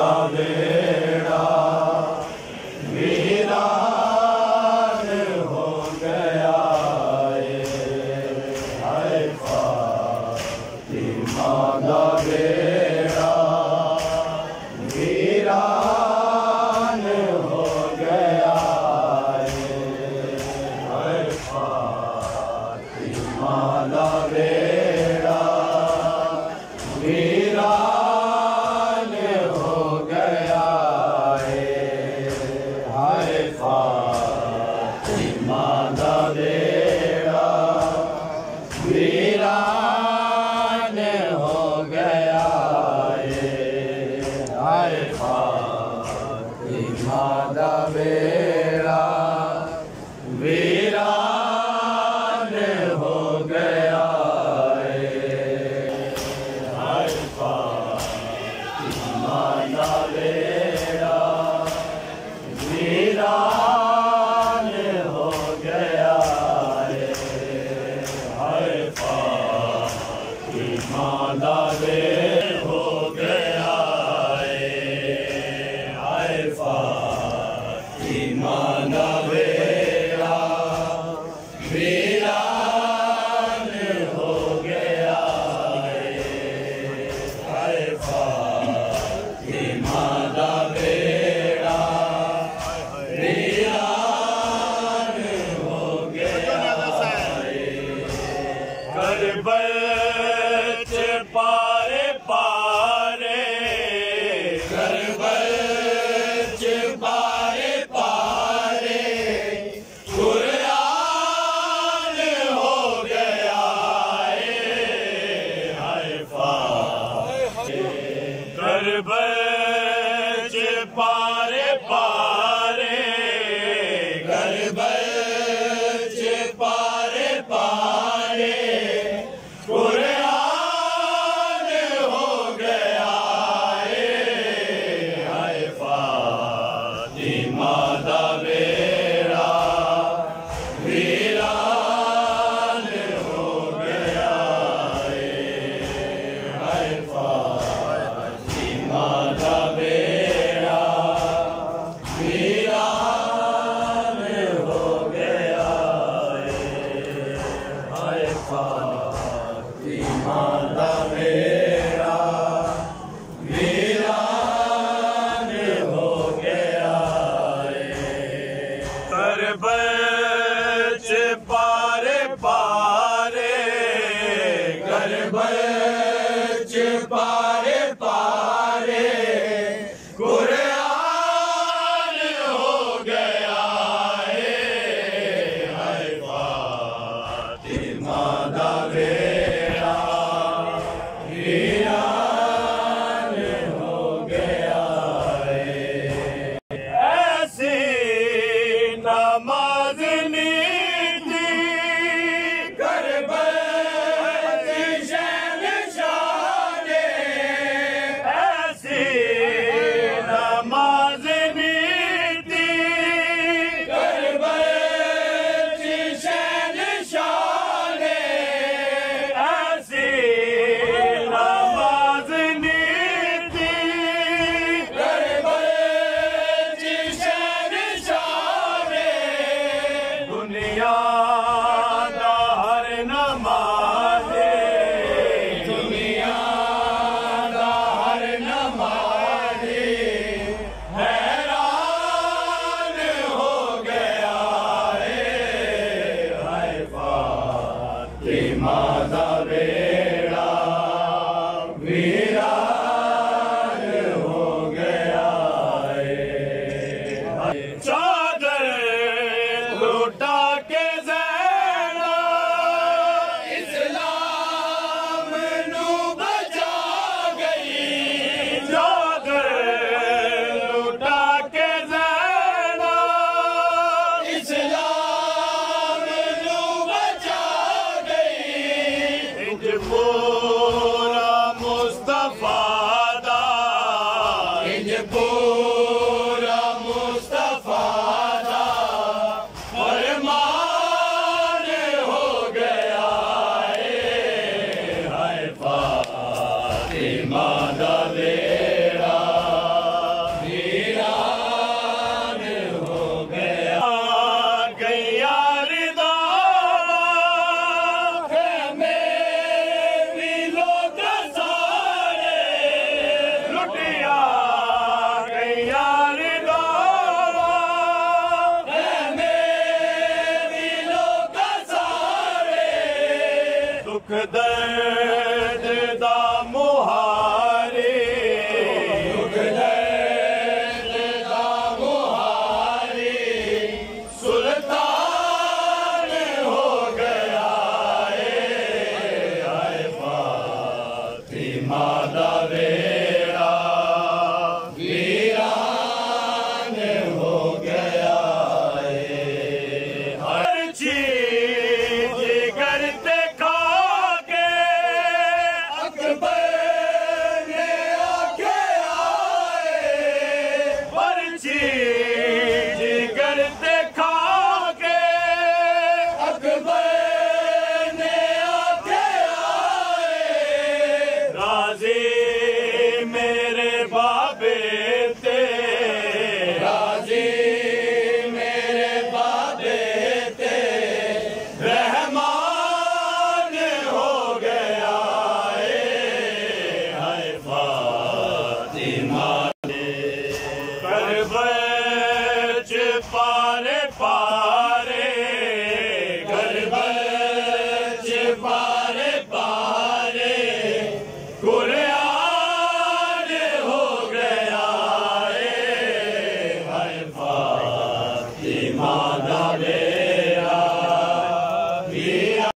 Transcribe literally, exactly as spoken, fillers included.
बेड़ा वीरान हो गया हाय फातिमा दा बेड़ा वीरान हो गया हाय फातिमा दा बेड़ा वीरान हो गया हाय फातिमा दा बेड़ा वीरान हो गया हाय फातिमा दा बेड़ा वीरान हो गया हाय फातिमा दा बेड़ा वीरान हो गया हाय फातिमा दा बेड़ा हो गया हाय फातिमा दा बेड़ा वीरान हो गया हाय फातिमा दा बेड़ा वीरान हो गया करबल च पारे पारे करबल च पारे पारे कुरान हो गया हाय करबल च पारे पारे करबल च पारे पारे कुरान हो गया हाय फातिमा दा बेड़ा वीरान हो गया हाय फातिमा दा बेड़ा वीरान हो गया हाय फातिमा दा बेड़ा वीरान हो गया करबल च पारे पारे करबल च पारे पारे कुरान हो गया हाय फातिमा दा बेड़ा वीरान हो गया ऐसी नमाज नीति करबल की शहंशाह ने ऐसी नमाज नीति करबल की शहंशाह ने ऐसी नमाज नीति करबल की शहंशाह ने दुनिया दा हर नमाज़े दुनिया दा हर नमाज़े हैरान हो गया हाय फातिमा दा बेड़ा वीरान हो गया चादर लुटा के ज़ैना इस्लाम नू बचा गई चादर लुटा के ज़ैना इस्लाम नू बचा गई इंज पूरा मुस्तफा दा इंज पूरा मुस्तफा दा फरमान हो गया हाय फातिमा दा बेड़ा चीज करते खा के अकबर ने आके आए राजी मेरे बाबे ते राजी मेरे बाबे ते रहमान हो गया है फातिमा करबच पारे पार